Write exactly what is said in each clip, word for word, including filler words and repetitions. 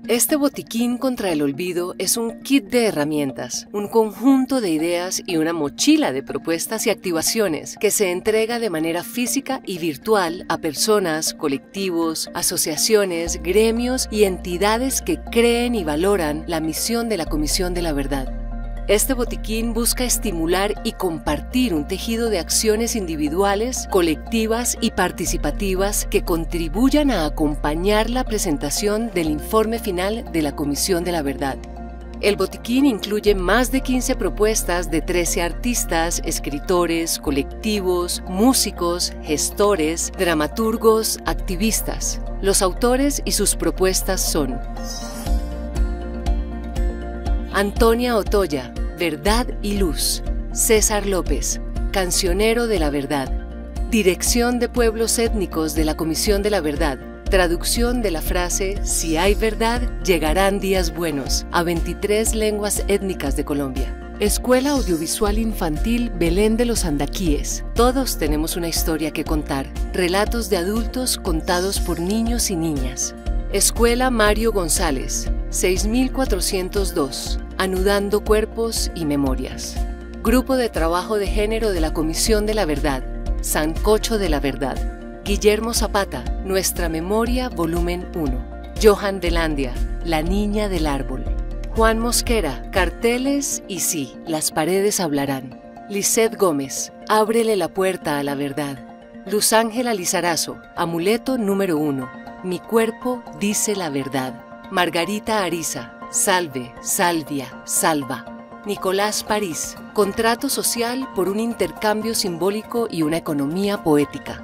Este botiquín contra el olvido es un kit de herramientas, un conjunto de ideas y una mochila de propuestas y activaciones que se entrega de manera física y virtual a personas, colectivos, asociaciones, gremios y entidades que creen y valoran la misión de la Comisión de la Verdad. Este botiquín busca estimular y compartir un tejido de acciones individuales, colectivas y participativas que contribuyan a acompañar la presentación del informe final de la Comisión de la Verdad. El botiquín incluye más de quince propuestas de trece artistas, escritores, colectivos, músicos, gestores, dramaturgos, activistas. Los autores y sus propuestas son: Antonia Otoya, Verdad y Luz. César López, Cancionero de la Verdad. Dirección de Pueblos Étnicos de la Comisión de la Verdad. Traducción de la frase "Si hay verdad, llegarán días buenos" a veintitrés lenguas étnicas de Colombia. Escuela Audiovisual Infantil Belén de los Andaquíes. Todos tenemos una historia que contar. Relatos de adultos contados por niños y niñas. Escuela Mario González, seis mil cuatrocientos dos, Anudando Cuerpos y Memorias. Grupo de Trabajo de Género de la Comisión de la Verdad, Sancocho de la Verdad. Guillermo Zapata, Nuestra Memoria, volumen uno. Johan Velandia, La Niña del Árbol. Juan Mosquera, Carteles y sí, las paredes hablarán. Lisette Gómez, Ábrele la puerta a la verdad. Luz Ángela Lizarazo, Amuleto número uno. Mi cuerpo dice la verdad. Margarita Ariza, Salve, Salvia, Salva. Nicolás París, Contrato social por un intercambio simbólico y una economía poética.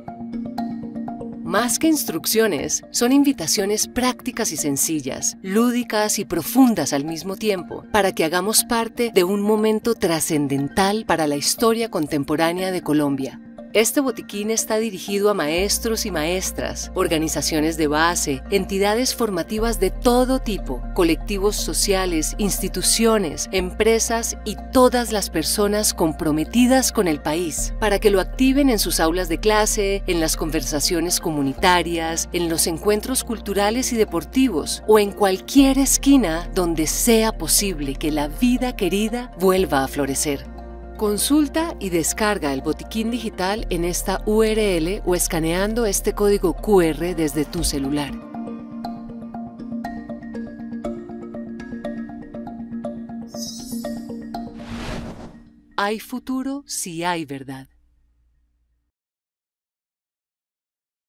Más que instrucciones, son invitaciones prácticas y sencillas, lúdicas y profundas al mismo tiempo, para que hagamos parte de un momento trascendental para la historia contemporánea de Colombia. Este botiquín está dirigido a maestros y maestras, organizaciones de base, entidades formativas de todo tipo, colectivos sociales, instituciones, empresas y todas las personas comprometidas con el país, para que lo activen en sus aulas de clase, en las conversaciones comunitarias, en los encuentros culturales y deportivos o en cualquier esquina donde sea posible que la vida querida vuelva a florecer. Consulta y descarga el botiquín digital en esta U R L o escaneando este código Q R desde tu celular. Hay futuro si hay verdad.